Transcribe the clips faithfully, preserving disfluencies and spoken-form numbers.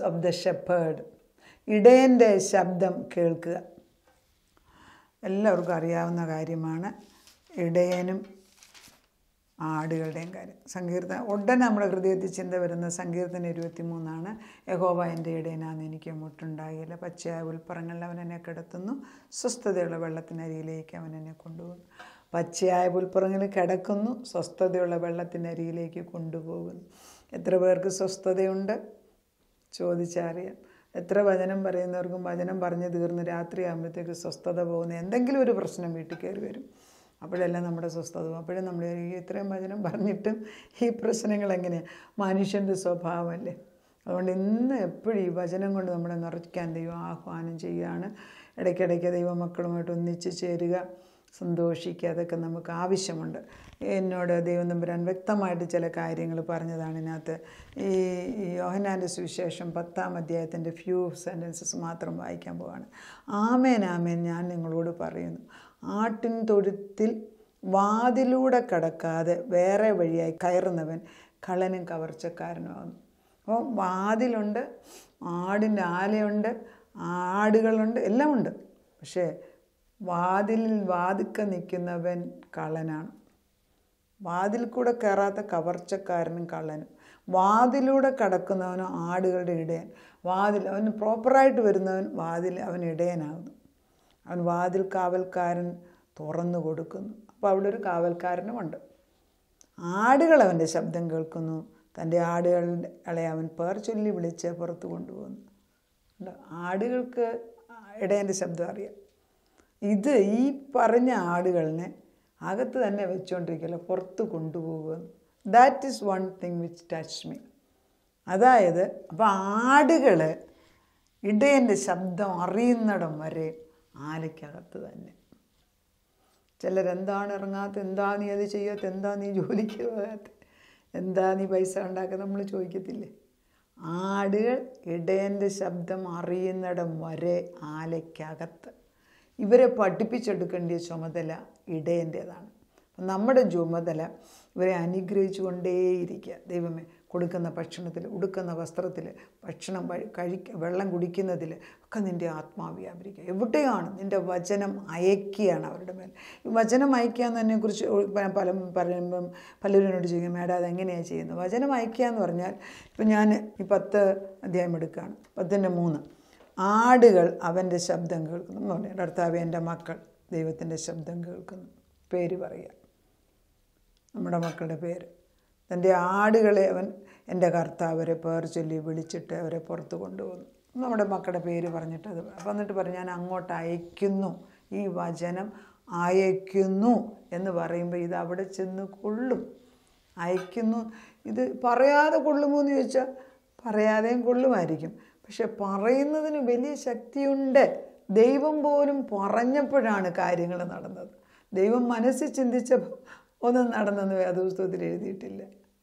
Of the shepherd. ഇടയൻ്റെ ശബ്ദം കേൾക്കുക. എല്ലാവർക്കും അറിയാവുന്ന കാര്യമാണ് ഇടയനും ആടുകളുടെയും കാര്യം. സങ്കീർത്തനം ഉടനെ നമ്മുടെ ഹൃദയത്തിൽ ചിന്ത വരുന്ന സങ്കീർത്തനം ഇരുപത്തി മൂന്നാണ്. യഹോവ എൻ്റെ ഇടയനാന്ന് എനിക്ക് മുട്ടുണ്ടാകില്ല. പച്ചയായ ഉൾപ്പുറങ്ങളിൽ അവൻ എന്നെ കിടത്തുന്നു, സ്വസ്ഥതയുള്ള വെള്ളത്തിനരിയിലേക്ക് അവൻ എന്നെ കൊണ്ടുപോകുന്നു. പച്ചയായ പുൽപ്പുറങ്ങളിൽ കിടക്കുന്നു, സ്വസ്ഥതയുള്ള വെള്ളത്തിനരിയിലേക്ക് കൊണ്ടുപോകുന്നു. എത്ര പേർക്ക് സ്വസ്ഥതയുണ്ട് ചോദിച്ചറിയാം. എത്ര വചനം പറയുന്നവർക്കും വചനം പറഞ്ഞു തീർന്ന് രാത്രിയാകുമ്പോഴത്തേക്ക് സ്വസ്ഥത പോകുന്ന എന്തെങ്കിലും ഒരു പ്രശ്നം വീട്ടിൽ കയറി വരും. അപ്പോഴെല്ലാം നമ്മുടെ സ്വസ്ഥത പോകും. അപ്പോഴും നമ്മൾ ഇത്രയും വചനം പറഞ്ഞിട്ടും ഈ പ്രശ്നങ്ങൾ എങ്ങനെയാണ്? മനുഷ്യൻ്റെ സ്വഭാവമല്ലേ. അതുകൊണ്ട് ഇന്ന് എപ്പോഴും ഈ വചനം കൊണ്ട് നമ്മളെ നിറയ്ക്കാൻ ദൈവം ആഹ്വാനം ചെയ്യുകയാണ്. ഇടയ്ക്കിടയ്ക്ക് ദൈവമക്കളുമായിട്ട് ഒന്നിച്ച് ചേരുക, സന്തോഷിക്കുക, അതൊക്കെ നമുക്ക് ആവശ്യമുണ്ട്. എന്നോട് ദൈവം തമ്പുരാൻ വ്യക്തമായിട്ട് ചില കാര്യങ്ങൾ പറഞ്ഞതാണ് ഇതിനകത്ത്. ഈ യോഹന്നാൻ്റെ സുവിശേഷം പത്താം അധ്യായത്തിൻ്റെ ഫ്യൂ സെൻറ്റൻസസ് മാത്രം വായിക്കാൻ പോവാണ്. ആമേൻ ആമേൻ ഞാൻ നിങ്ങളോട് പറയുന്നു, ആട്ടിൻ തൊഴുത്തിൽ വാതിലൂടെ കടക്കാതെ വേറെ വഴിയായി കയറുന്നവൻ കള്ളനും കവർച്ചക്കാരനുമാകുന്നു. അപ്പോൾ വാതിലുണ്ട്, ആടിൻ്റെ ആലയുണ്ട്, ആടുകളുണ്ട്, എല്ലാം ഉണ്ട്. പക്ഷേ വാതിലിൽ വാതിക്ക നിൽക്കുന്നവൻ കള്ളനാണ്. വാതിൽ കൂടെ കയറാത്ത കവർച്ചക്കാരനും കള്ളനും. വാതിലൂടെ കടക്കുന്നവനോ ആടുകളുടെ ഇടയൻ. വാതിൽ അവന് പ്രോപ്പറായിട്ട് വരുന്നവൻ വാതിൽ അവൻ ഇടയനാകുന്നു. അവൻ വാതിൽ കാവൽക്കാരൻ തുറന്നു കൊടുക്കുന്നു. അപ്പോൾ അവിടെ ഒരു കാവൽക്കാരനുമുണ്ട്. ആടുകൾ അവൻ്റെ ശബ്ദം കേൾക്കുന്നു, തൻ്റെ ആടുകളെ അവൻ പേർ ചൊല്ലി വിളിച്ച് പുറത്ത് കൊണ്ടുപോകുന്നു. ആടുകൾക്ക് ഇടയൻ്റെ ശബ്ദം അറിയാം. ഇത് ഈ പറഞ്ഞ ആടുകളിനെ അകത്ത് തന്നെ വെച്ചുകൊണ്ടിരിക്കില്ല, പുറത്ത് കൊണ്ടുപോകുമെന്ന്. That is one thing which touch me. അതായത് അപ്പോൾ ആടുകൾ ഇടയൻ്റെ ശബ്ദം അറിയുന്നിടം വരെ ആലയ്ക്കകത്ത് തന്നെ. ചിലരെന്താണ് ഇറങ്ങാത്ത, എന്താ നീ അത് ചെയ്യാത്ത, എന്താ നീ ജോലിക്ക് പോകാത്ത, എന്താ നീ പൈസ ഉണ്ടാക്കുക, നമ്മൾ ചോദിക്കത്തില്ലേ? ആടുകൾ ഇടയൻ്റെ ശബ്ദം അറിയുന്നിടം വരെ ആലയ്ക്കകത്ത്. ഇവരെ പഠിപ്പിച്ചെടുക്കേണ്ട ചുമതല ഇടയൻ്റേതാണ്. നമ്മുടെ ചുമതല ഇവരെ അനുഗ്രഹിച്ചു കൊണ്ടേയിരിക്കുക. ദൈവമേ, കൊടുക്കുന്ന ഭക്ഷണത്തിൽ, ഉടുക്കുന്ന വസ്ത്രത്തിൽ, ഭക്ഷണം കഴിക്ക വെള്ളം കുടിക്കുന്നതിൽ ഒക്കെ നിൻ്റെ ആത്മാവ് വ്യാപരിക്കുക. എവിടെയാണ് നിൻ്റെ വചനം അയക്കുകയാണ് അവരുടെ മേൽ. ഈ വചനം അയക്കുക എന്നതിനെക്കുറിച്ച് പല പറയുമ്പം പലരോട് ചോദിക്കും, മേഡം അതെങ്ങനെയാണ് ചെയ്യുന്നത്? വചനം അയക്കുക എന്ന് പറഞ്ഞാൽ, ഇപ്പം ഞാൻ ഈ പത്ത് അധ്യായം എടുക്കുകയാണ്, പത്തിൻ്റെ മൂന്ന്. ആടുകൾ അവൻ്റെ ശബ്ദം കേൾക്കുന്നു എന്ന് പറഞ്ഞു. കർത്താവേ, എൻ്റെ മക്കൾ ദൈവത്തിൻ്റെ ശബ്ദം കേൾക്കുന്നു. പേര് പറയുക, നമ്മുടെ മക്കളുടെ പേര്. തൻ്റെ ആടുകളെ അവൻ എൻ്റെ കർത്താവ് അവരെ പേർ ചൊല്ലി വിളിച്ചിട്ട് അവരെ പുറത്ത് കൊണ്ടുപോകുന്നു. നമ്മുടെ മക്കളുടെ പേര് പറഞ്ഞിട്ട് അത് അപ്പം എന്നിട്ട് പറഞ്ഞു, ഞാൻ അങ്ങോട്ട് അയക്കുന്നു, ഈ വചനം അയക്കുന്നു എന്ന് പറയുമ്പോൾ ഇത് അവിടെ ചെന്ന് കൊള്ളും. അയക്കുന്നു, ഇത് പറയാതെ കൊള്ളുമോ എന്ന് ചോദിച്ചാൽ പറയാതെയും കൊള്ളുമായിരിക്കും. പക്ഷെ പറയുന്നതിന് വലിയ ശക്തിയുണ്ട്. ദൈവം പോലും പറഞ്ഞപ്പോഴാണ് കാര്യങ്ങൾ നടന്നത്. ദൈവം മനസ്സിൽ ചിന്തിച്ചപ്പോൾ ഒന്നും നടന്നെന്ന് വേദപുസ്തകത്തിൽ എഴുതിയിട്ടില്ല.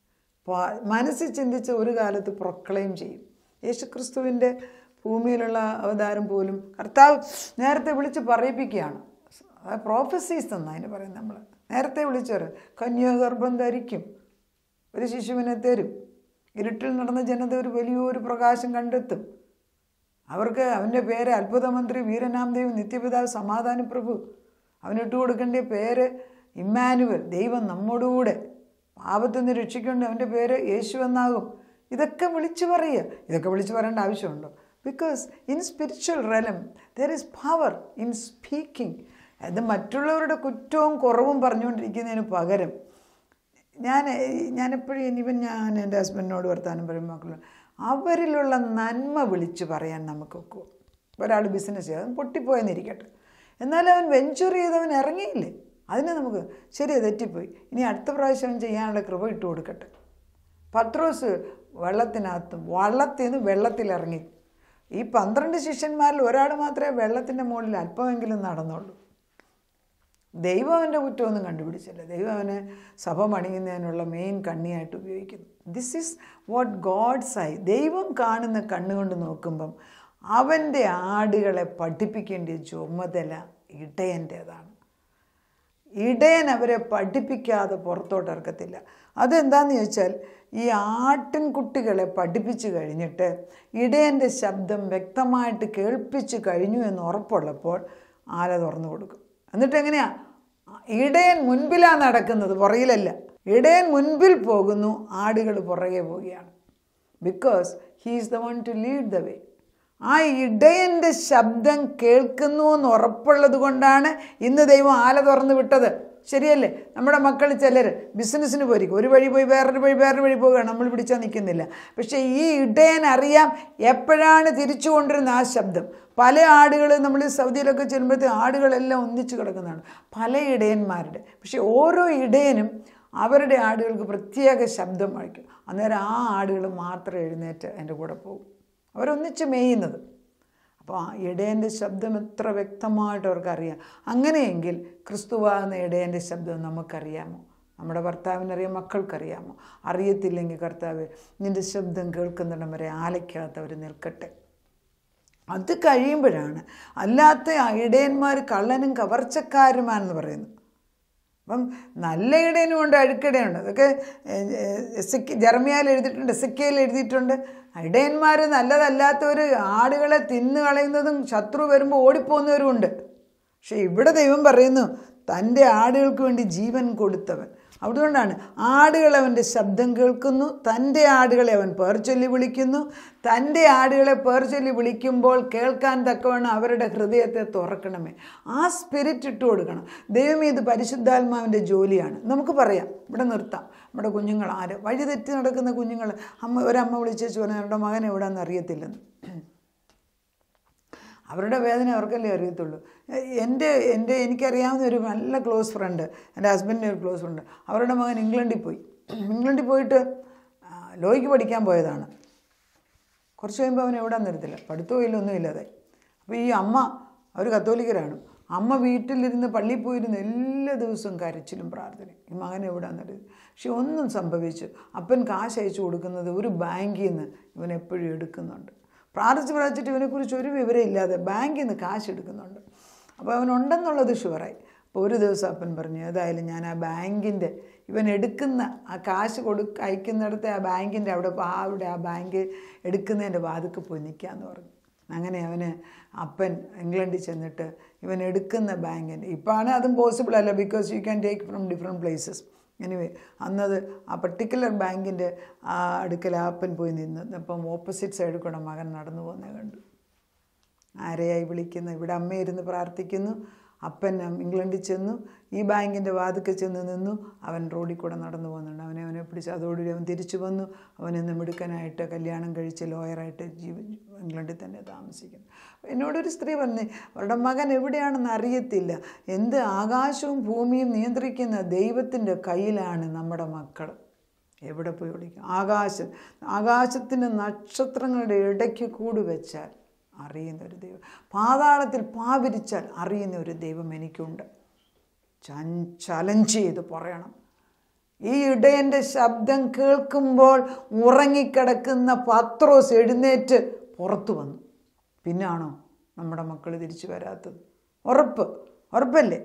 മനസ്സിൽ ചിന്തിച്ച് ഒരു കാലത്ത് പ്രൊക്ലെയിം ചെയ്യും. യേശുക്രിസ്തുവിൻ്റെ ഭൂമിയിലുള്ള അവതാരം പോലും കർത്താവ് നേരത്തെ വിളിച്ച് പറയിപ്പിക്കുകയാണ്. പ്രോഫസീസ് എന്ന് അതിന് പറയും. നമ്മൾ നേരത്തെ വിളിച്ചവർ കന്യാഗർഭം ധരിക്കും, ഒരു ശിശുവിനെ തരും, ഇരുട്ടിൽ നടന്ന ജനത ഒരു വലിയൊരു പ്രകാശം കണ്ടെത്തും. അവർക്ക് അവൻ്റെ പേര് അത്ഭുതമന്ത്രി, വീരനാം ദൈവം, നിത്യപിതാവ്, സമാധാന പ്രഭു. അവനിട്ട് കൊടുക്കേണ്ട പേര് ഇമ്മാനുവൽ, ദൈവം നമ്മോടുകൂടെ, പാപത്തിൽ നിന്ന് രക്ഷിക്കേണ്ട അവൻ്റെ പേര് യേശു എന്നാകും. ഇതൊക്കെ വിളിച്ചു പറയുക. ഇതൊക്കെ വിളിച്ചു പറയേണ്ട ആവശ്യമുണ്ടോ? Because in spiritual realm there is power in speaking. അത് മറ്റുള്ളവരുടെ കുറ്റവും കുറവും പറഞ്ഞുകൊണ്ടിരിക്കുന്നതിന് പകരം ഞാൻ ഞാനെപ്പോഴും ഇനിവൻ ഞാൻ എൻ്റെ ഹസ്ബൻഡിനോട് വർത്താനം പറയുമ്പോൾ മക്കൾ അവരിലുള്ള നന്മ വിളിച്ച് പറയാൻ നമുക്ക് ഒക്കുമോ? ഒരാൾ ബിസിനസ് ചെയ്ത് അവൻ പൊട്ടിപ്പോയെന്നിരിക്കട്ടെ, എന്നാലും അവൻ വെഞ്ചർ ചെയ്തവൻ ഇറങ്ങിയില്ലേ, അതിനെ നമുക്ക് ശരി തെറ്റിപ്പോയി, ഇനി അടുത്ത പ്രാവശ്യം അവൻ ചെയ്യാനുള്ള കൃപ ഇട്ട് കൊടുക്കട്ടെ. പത്രോസ് വെള്ളത്തിനകത്തും വള്ളത്തിൽ നിന്ന് വെള്ളത്തിലിറങ്ങി. ഈ പന്ത്രണ്ട് ശിഷ്യന്മാരിൽ ഒരാൾ മാത്രമേ വെള്ളത്തിൻ്റെ മുകളിൽ അല്പമെങ്കിലും നടന്നുള്ളൂ. ദൈവം അവൻ്റെ കുറ്റമൊന്നും കണ്ടുപിടിച്ചില്ല. ദൈവം അവനെ സഭ പണിയുന്നതിനുള്ള മെയിൻ കണ്ണിയായിട്ട് ഉപയോഗിക്കുന്നു. This is what God's eye. ദൈവം കാണുന്ന കണ്ണുകൊണ്ട് നോക്കുമ്പം അവൻ്റെ ആടുകളെ പഠിപ്പിക്കേണ്ട ചുമതല ഇടയൻ്റേതാണ്. ഇടയൻ അവരെ പഠിപ്പിക്കാതെ പുറത്തോട്ട് ഇറക്കത്തില്ല. അതെന്താണെന്ന് ചോദിച്ചാൽ, ഈ ആട്ടിൻകുട്ടികളെ പഠിപ്പിച്ച് കഴിഞ്ഞിട്ട് ഇടയൻ്റെ ശബ്ദം വ്യക്തമായിട്ട് കേൾപ്പിച്ച് കഴിഞ്ഞു എന്ന് ഉറപ്പുള്ളപ്പോൾ ആല തുറന്നു കൊടുക്കും. എന്നിട്ട് എങ്ങനെയാ? ഇടയൻ മുൻപിലാണ് നടക്കുന്നത്, പുറകിലല്ല. ഇടയൻ മുൻപിൽ പോകുന്നു, ആടുകൾ പുറകെ പോവുകയാണ്. Because he is the one to lead the way. ആ ഇടയൻ്റെ ശബ്ദം കേൾക്കുന്നു എന്ന് ഉറപ്പുള്ളത് കൊണ്ടാണ് ഇന്ന് ദൈവം ആല തുറന്ന് വിട്ടത്. ശരിയല്ലേ? നമ്മുടെ മക്കൾ ചിലർ ബിസിനസ്സിന് പോയിരിക്കും, ഒരു വഴി പോയി വേറൊരു വഴി വേറൊരു വഴി പോവുകയാണ്, നമ്മൾ പിടിച്ചാൽ നിൽക്കുന്നില്ല. പക്ഷേ ഈ ഇടയൻ അറിയാം എപ്പോഴാണ് തിരിച്ചു കൊണ്ടിരുന്ന ആ ശബ്ദം. പല ആടുകൾ, നമ്മൾ സൗദിയിലൊക്കെ ചെല്ലുമ്പോഴത്തേക്ക് ആടുകളെല്ലാം ഒന്നിച്ച് കിടക്കുന്നതാണ്, പല ഇടയന്മാരുടെ. പക്ഷേ ഓരോ ഇടയനും അവരുടെ ആടുകൾക്ക് പ്രത്യേക ശബ്ദം വയ്ക്കും. അന്നേരം ആ ആടുകൾ മാത്രം എഴുന്നേറ്റ് എൻ്റെ കൂടെ പോകും, അവരൊന്നിച്ച് മേയുന്നത്. അപ്പോൾ ആ ഇടയൻ്റെ ശബ്ദം എത്ര വ്യക്തമായിട്ട് അവർക്കറിയാം. അങ്ങനെയെങ്കിൽ ക്രിസ്തുവാകുന്ന ഇടയൻ്റെ ശബ്ദം നമുക്കറിയാമോ? നമ്മുടെ ഭർത്താവിനറിയാം, മക്കൾക്കറിയാമോ? അറിയത്തില്ലെങ്കിൽ കർത്താവ് നിൻ്റെ ശബ്ദം കേൾക്കുന്നിടം വരെ ആലയ്ക്കകത്ത് അവർ നിൽക്കട്ടെ. അത് കഴിയുമ്പോഴാണ് അല്ലാത്ത ഇടയന്മാർ കള്ളനും കവർച്ചക്കാരുമാണെന്ന് പറയുന്നത്. അപ്പം നല്ല ഇടയനുമുണ്ട്, അഴുക്കിടയുണ്ട്. അതൊക്കെ എസെക്കി ജെറമ്യായിൽ എഴുതിയിട്ടുണ്ട്, എസെക്കിയേൽ എഴുതിയിട്ടുണ്ട്. ഇടയന്മാർ നല്ലതല്ലാത്തവർ ആടുകളെ തിന്നു കളയുന്നതും ശത്രു വരുമ്പോൾ ഓടിപ്പോകുന്നവരുമുണ്ട്. പക്ഷെ ഇവിടെ ദൈവം പറയുന്നു തൻ്റെ ആടുകൾക്ക് വേണ്ടി ജീവൻ കൊടുത്തവൻ. അതുകൊണ്ടാണ് ആടുകൾ അവൻ്റെ ശബ്ദം കേൾക്കുന്നു, തൻ്റെ ആടുകളെ അവൻ പേർ ചൊല്ലി വിളിക്കുന്നു. തൻ്റെ ആടുകളെ പേർ ചൊല്ലി വിളിക്കുമ്പോൾ കേൾക്കാൻ തക്കവണ്ണം അവരുടെ ഹൃദയത്തെ തുറക്കണമേ. ആ സ്പിരിറ്റ് ഇട്ട് കൊടുക്കണം. ദൈവമേ, ഇത് പരിശുദ്ധാത്മാവിൻ്റെ ജോലിയാണ്. നമുക്ക് പറയാം, ഇവിടെ നിർത്താം. നമ്മുടെ കുഞ്ഞുങ്ങൾ ആര് വഴി തെറ്റി നടക്കുന്ന കുഞ്ഞുങ്ങൾ, അമ്മ ഒരമ്മ വിളിച്ചേച്ച് പറഞ്ഞാൽ അവരുടെ മകൻ എവിടെയാണെന്ന് അറിയത്തില്ലെന്ന്. അവരുടെ വേദന അവർക്കല്ലേ അറിയത്തുള്ളൂ. എൻ്റെ എൻ്റെ എനിക്കറിയാവുന്ന ഒരു നല്ല ക്ലോസ് ഫ്രണ്ട്, എൻ്റെ ഹസ്ബൻഡിൻ്റെ ഒരു ക്ലോസ് ഫ്രണ്ട്, അവരുടെ മകൻ ഇംഗ്ലണ്ടിൽ പോയി. ഇംഗ്ലണ്ടിൽ പോയിട്ട് ലോയ്ക്ക് പഠിക്കാൻ പോയതാണ്. കുറച്ച് കഴിയുമ്പോൾ അവൻ എവിടെയാണെന്ന് അറിയത്തില്ല, പഠിത്തവും ഇല്ല, ഒന്നും ഇല്ലാതെ. അപ്പോൾ ഈ അമ്മ, അവർ കത്തോലിക്കരാണ്, അമ്മ വീട്ടിലിരുന്ന് പള്ളിയിൽ പോയിരുന്ന് എല്ലാ ദിവസവും കരച്ചിലും പ്രാർത്ഥനയും, ഈ മകൻ എവിടെയാണെന്നറിയത്. പക്ഷെ ഒന്നും സംഭവിച്ചു. അപ്പൻ കാശ് അയച്ചു കൊടുക്കുന്നത് ഒരു ബാങ്കിൽ നിന്ന് ഇവൻ എപ്പോഴും എടുക്കുന്നുണ്ട്. പ്രാർത്ഥിച്ച് പ്രാർത്ഥിച്ചിട്ട് ഇവനെക്കുറിച്ച് ഒരു വിവരം ഇല്ലാതെ ബാങ്കിൽ നിന്ന് കാശ് എടുക്കുന്നുണ്ട്. അപ്പോൾ അവനുണ്ടെന്നുള്ളത് ഷുവറായി. അപ്പോൾ ഒരു ദിവസം അപ്പൻ പറഞ്ഞു, ഏതായാലും ഞാൻ ആ ബാങ്കിൻ്റെ ഇവൻ എടുക്കുന്ന ആ കാശ് കൊടുക്ക അയക്കുന്നിടത്തെ ആ ബാങ്കിൻ്റെ അവിടെ അവിടെ ആ ബാങ്ക് എടുക്കുന്നതിൻ്റെ വാതിക്ക് പോയി നിൽക്കാമെന്ന് പറഞ്ഞു. അങ്ങനെ അവന് അപ്പൻ ഇംഗ്ലണ്ടിൽ ചെന്നിട്ട് ഇവൻ എടുക്കുന്ന ബാങ്കിൻ്റെ, ഇപ്പോഴാണ് അതും പോസിബിൾ അല്ല, because you can take from different places. Anyway അന്നത് ആ പർട്ടിക്കുലർ ബാങ്കിൻ്റെ ആ അടുക്കൽ അപ്പൻ പോയി നിന്ന്. അപ്പം ഓപ്പോസിറ്റ് സൈഡിൽ കൂടെ മകൻ നടന്നു പോകുന്നത് കണ്ടു. ആരെയായി വിളിക്കുന്നു? ഇവിടെ അമ്മയിരുന്ന് പ്രാർത്ഥിക്കുന്നു. അപ്പൻ ഇംഗ്ലണ്ടിൽ ചെന്നു, ഈ ബാങ്കിൻ്റെ വാതിക്ക് ചെന്ന് നിന്നു. അവൻ റോഡിൽ കൂടെ നടന്നു പോകുന്നുണ്ട്. അവനെ അവനെ പിടിച്ച് അതോടുകൂടി അവൻ തിരിച്ചു വന്നു. അവനെന്ന് മിടുക്കനായിട്ട് കല്യാണം കഴിച്ച് ലോയറായിട്ട് ജീവ ഇംഗ്ലണ്ടിൽ തന്നെ താമസിക്കുന്നു. എന്നോടൊരു സ്ത്രീ പറഞ്ഞു, അവരുടെ മകൻ എവിടെയാണെന്ന് അറിയത്തില്ല. എന്ത് ആകാശവും ഭൂമിയും നിയന്ത്രിക്കുന്ന ദൈവത്തിൻ്റെ കയ്യിലാണ് നമ്മുടെ മക്കൾ. എവിടെ പോയി വിളിക്കും? ആകാശം ആകാശത്തിൻ്റെ നക്ഷത്രങ്ങളുടെ ഇടയ്ക്ക് കൂട് വെച്ചാൽ അറിയുന്ന ഒരു ദൈവം, പാതാളത്തിൽ പാവിരിച്ചാൽ അറിയുന്ന ഒരു ദൈവം എനിക്കുണ്ട്. ചലഞ്ച് ചെയ്ത് പറയണം. ഈ ഇടയൻ്റെ ശബ്ദം കേൾക്കുമ്പോൾ ഉറങ്ങിക്കിടക്കുന്ന പത്രോസ് എഴുന്നേറ്റ് പുറത്തു വന്നു. പിന്നാണോ നമ്മുടെ മക്കൾ തിരിച്ചു വരാത്തത്? ഉറപ്പ് ഉറപ്പല്ലേ?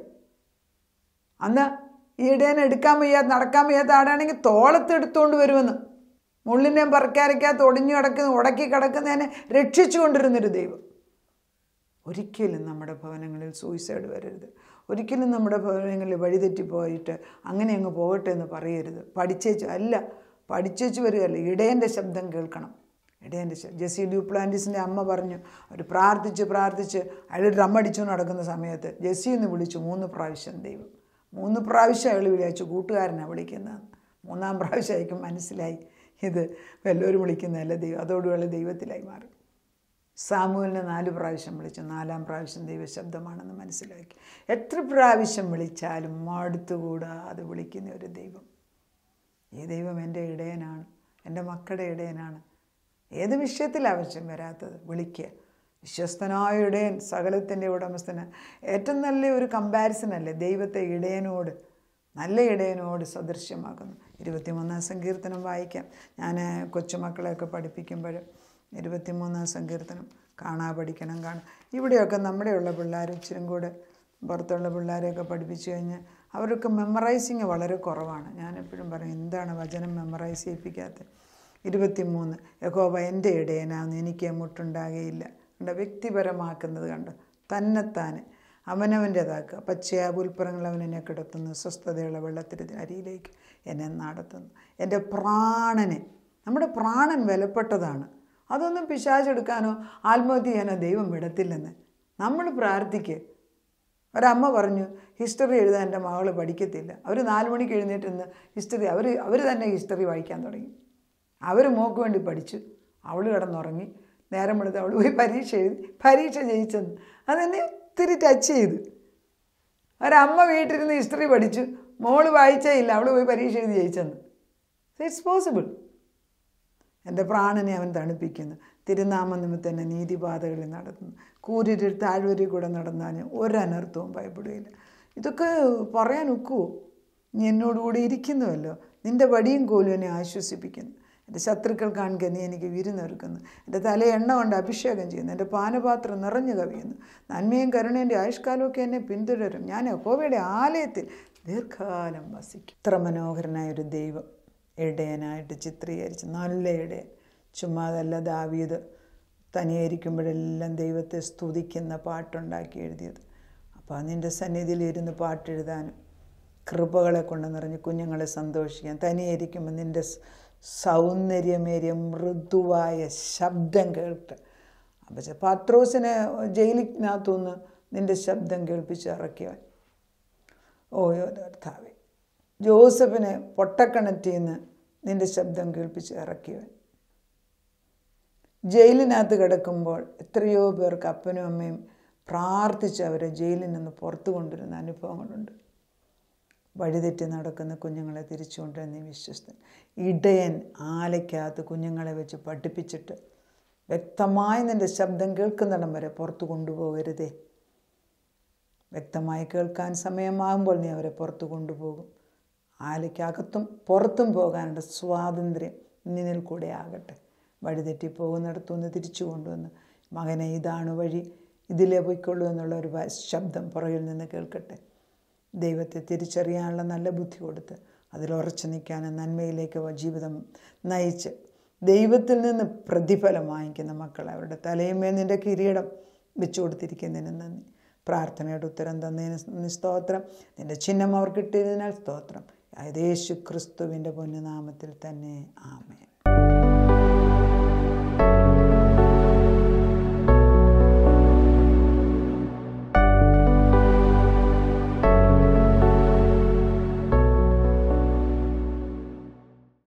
അന്ന് ഈ ഇടയനെ എടുക്കാൻ വയ്യാത്ത നടക്കാൻ വയ്യാത്ത ആടാണെങ്കിൽ തോളത്തെടുത്തുകൊണ്ട് വരുമെന്ന്. മുള്ളിനെയും പറക്കാരയ്ക്കകത്ത് ഒടിഞ്ഞു കിടക്കുന്ന ഉടക്കി കിടക്കുന്നതിനെ രക്ഷിച്ചു കൊണ്ടിരുന്നൊരു ദൈവം. ഒരിക്കലും നമ്മുടെ ഭവനങ്ങളിൽ സൂയിസൈഡ് വരരുത്. ഒരിക്കലും നമ്മുടെ ഭവനങ്ങളിൽ വഴിതെറ്റിപ്പോയിട്ട് അങ്ങനെ അങ്ങ് പോകട്ടെ എന്ന് പറയരുത്. പഠിച്ചേച്ച് അല്ല, പഠിച്ചേച്ച് വരികയല്ല, ഇടയൻ്റെ ശബ്ദം കേൾക്കണം. ഇടയൻ്റെ ശബ്ദം. ജെസ്സി ഡ്യൂപ്ലാൻറ്റിസിൻ്റെ അമ്മ പറഞ്ഞു, അവർ പ്രാർത്ഥിച്ച് പ്രാർത്ഥിച്ച് അയാൾ ഡ്രം അടിച്ചു നടക്കുന്ന സമയത്ത് ജെസ്സി എന്ന് വിളിച്ചു മൂന്ന് പ്രാവശ്യം ദൈവം. മൂന്ന് പ്രാവശ്യം അയാൾ വിളിച്ചു കൂട്ടുകാരനാണ് വിളിക്കുന്നത്. മൂന്നാം പ്രാവശ്യം അയക്കും മനസ്സിലായി ഇത് വല്ലവരും വിളിക്കുന്നതല്ല ദൈവം. അതോടുകൂടി ദൈവത്തിലായി മാറി. സാമുവേലിനെ നാല് പ്രാവശ്യം വിളിച്ചു, നാലാം പ്രാവശ്യം ദൈവശബ്ദമാണെന്ന് മനസ്സിലാക്കി. എത്ര പ്രാവശ്യം വിളിച്ചാലും മടുത്തുകൂടാതെ വിളിക്കുന്ന ഒരു ദൈവം. ഈ ദൈവം എൻ്റെ ഇടയനാണ്, എൻ്റെ മക്കളുടെ ഇടയനാണ്. ഏത് വിഷയത്തിൽ ആവശ്യം വരാത്തത് വിളിക്കുക. വിശ്വസ്തനായ ഇടയൻ സകലത്തിൻ്റെ ഉടമസ്ഥന്. ഏറ്റവും നല്ല ഒരു കമ്പാരിസൺ അല്ലേ ദൈവത്തെ ഇടയനോട്, നല്ല ഇടയനോട് സദൃശ്യമാക്കുന്നു. ഇരുപത്തിമൂന്നാം സങ്കീർത്തനം വായിക്കാം. ഞാൻ കൊച്ചുമക്കളെയൊക്കെ പഠിപ്പിക്കുമ്പോൾ ഇരുപത്തിമൂന്നാം സങ്കീർത്തനം കാണാ പഠിക്കണം കാണാം. ഇവിടെയൊക്കെ നമ്മുടെയുള്ള പിള്ളേർ ഇച്ചിരും കൂടെ പുറത്തുള്ള പിള്ളേരെയൊക്കെ പഠിപ്പിച്ചു കഴിഞ്ഞാൽ അവർക്ക് മെമ്മറൈസിങ് വളരെ കുറവാണ്. ഞാനെപ്പോഴും പറയും, എന്താണ് വചനം മെമ്മറൈസ് ചെയ്യിപ്പിക്കാത്തത്? ഇരുപത്തി മൂന്ന് യഹോവ എൻ്റെ ഇടയനാന്ന് എനിക്ക് മുട്ടുണ്ടാകുകയില്ല. കണ്ട, വ്യക്തിപരമാക്കുന്നത് കണ്ടോ, തന്നെത്താനെ അവനവൻ്റേതാക്കുക. പച്ചയായ പുൽപ്പുറങ്ങൾ അവൻ എന്നെ കിടത്തുന്നു, സ്വസ്ഥതയുള്ള വെള്ളത്തിൻ്റെ അരിയിലേക്ക് എന്നെ നടത്തുന്നു. എൻ്റെ പ്രാണനെ, നമ്മുടെ പ്രാണൻ വിലപ്പെട്ടതാണ്. അതൊന്നും പിശാചെടുക്കാനോ ആത്മഹത്യ ചെയ്യാനോ ദൈവം വിടത്തില്ലെന്ന് നമ്മൾ പ്രാർത്ഥിക്കുക. ഒരമ്മ പറഞ്ഞു, ഹിസ്റ്ററി എഴുതാൻ എൻ്റെ മകൾ പഠിക്കത്തില്ല. അവർ നാല് മണിക്ക് എഴുന്നേറ്റ് ഹിസ്റ്ററി അവർ അവർ തന്നെ ഹിസ്റ്ററി വായിക്കാൻ തുടങ്ങി. അവർ മോക്ക് വേണ്ടി പഠിച്ചു, അവൾ കിടന്നുറങ്ങി. നേരം എടുത്ത് അവൾ പോയി പരീക്ഷ എഴുതി, പരീക്ഷ ജയിച്ചെന്ന്. അതെന്നെ ഒത്തിരി ടച്ച് ചെയ്തു. ഒരമ്മ വീട്ടിലിരുന്ന് ഹിസ്റ്ററി പഠിച്ചു, മോള് വായിച്ചേ ഇല്ല, അവൾ പോയി പരീക്ഷ എഴുതി ജയിച്ചെന്ന്. It's possible. എൻ്റെ പ്രാണനെ അവൻ തണുപ്പിക്കുന്നു, തിരുനാമ നിമിത്തം എന്നെ നീതിപാതകളിൽ നടത്തുന്നു. കൂരിരുൾ താഴ്വരി കൂടെ നടന്നാൽ ഒരനർത്ഥവും ഭയപ്പെടുകയില്ല. ഇതൊക്കെ പറയാൻ ഒക്കുവോ? നീ എന്നോടുകൂടി ഇരിക്കുന്നുവല്ലോ, നിൻ്റെ വടിയും കോലും എന്നെ ആശ്വസിപ്പിക്കുന്നു. എൻ്റെ ശത്രുക്കൾ കാണുക നീ എനിക്ക് വിരുന്നൊരുക്കുന്നു. എൻ്റെ തല എണ്ണ കൊണ്ട് അഭിഷേകം ചെയ്യുന്നു, എൻ്റെ പാനപാത്രം നിറഞ്ഞു കവിയുന്നു. നന്മയും കരുണേൻ്റെ ആയുഷ്കാലമൊക്കെ എന്നെ പിന്തുടരും. ഞാൻ യഹോവയുടെ ആലയത്തിൽ ദീർഘകാലം വസിക്കും. ഇത്ര മനോഹരനായൊരു ദൈവം ഇടയനായിട്ട് ചിത്രീകരിച്ച്, നല്ല ഇടയൻ. ചുമ്മാതല്ല ദാവീദ് തനിയായിരിക്കുമ്പോഴെല്ലാം ദൈവത്തെ സ്തുതിക്കുന്ന പാട്ടുണ്ടാക്കി എഴുതിയത്. അപ്പോൾ നിൻ്റെ സന്നിധിയിൽ ഇരുന്ന് പാട്ടെഴുതാനും കൃപകളെ കൊണ്ട് നിറഞ്ഞ് കുഞ്ഞുങ്ങളെ സന്തോഷിക്കാൻ, തനിയായിരിക്കുമ്പോൾ നിൻ്റെ സൗന്ദര്യമേറിയ മൃദുവായ ശബ്ദം കേട്ട്. അപ്പം പത്രോസിനെ ജയിലിനകത്തുനിന്ന് നിൻ്റെ ശബ്ദം കേൾപ്പിച്ച് ഇറക്കിയവൻ. ഓയോ കർത്താവേ. ജോസഫിനെ പൊട്ടക്കിണറ്റിൽ നിന്ന് നിൻ്റെ ശബ്ദം കേൾപ്പിച്ച് ഇറക്കിയവൻ. ജയിലിനകത്ത് കിടക്കുമ്പോൾ എത്രയോ പേർക്ക് അപ്പനും അമ്മയും പ്രാർത്ഥിച്ച് അവരെ ജയിലിൽ നിന്ന് പുറത്തു കൊണ്ടുവരുന്ന അനുഭവങ്ങളുണ്ട്. വഴിതെറ്റി നടക്കുന്ന കുഞ്ഞുങ്ങളെ തിരിച്ചു കൊണ്ടുവരുന്ന നീ വിശ്വസ്തൻ. ഇടയൻ ആലയ്ക്കകത്ത് കുഞ്ഞുങ്ങളെ വെച്ച് പഠിപ്പിച്ചിട്ട് വ്യക്തമായി നിൻ്റെ ശബ്ദം കേൾക്കുന്നിടം വരെ പുറത്തു കൊണ്ടുപോകരുതേ. വ്യക്തമായി കേൾക്കാൻ സമയമാകുമ്പോൾ നീ അവരെ പുറത്തു കൊണ്ടുപോകും. ആലയ്ക്കകത്തും പുറത്തും പോകാനുള്ള സ്വാതന്ത്ര്യം നിന്നിൽ കൂടെ ആകട്ടെ. വഴിതെറ്റി പോകുന്നിടത്തുനിന്ന് തിരിച്ചു കൊണ്ടുവന്ന്, മകനെ ഇതാണ് വഴി, ഇതിലേ പോയിക്കൊള്ളൂ എന്നുള്ള ഒരു ശബ്ദം പുറകിൽ നിന്ന് കേൾക്കട്ടെ. ദൈവത്തെ തിരിച്ചറിയാനുള്ള നല്ല ബുദ്ധി കൊടുത്ത് അതിലുറച്ചു നിൽക്കാനും നന്മയിലേക്ക് ജീവിതം നയിച്ച് ദൈവത്തിൽ നിന്ന് പ്രതിഫലം വാങ്ങിക്കുന്ന മക്കൾ, അവരുടെ തലയുമേ നിൻ്റെ കിരീടം വെച്ചു കൊടുത്തിരിക്കുന്നതിന് നന്ദി. പ്രാർത്ഥനയുടെ ഉത്തരം തന്നതിന് സ്തോത്രം. നിൻ്റെ ചിഹ്നം അവർ കിട്ടിയതിനാൽ സ്തോത്രം. യേശു ക്രിസ്തുവിൻ്റെ പൊന്നുനാമത്തിൽ തന്നെ ആമേൻ.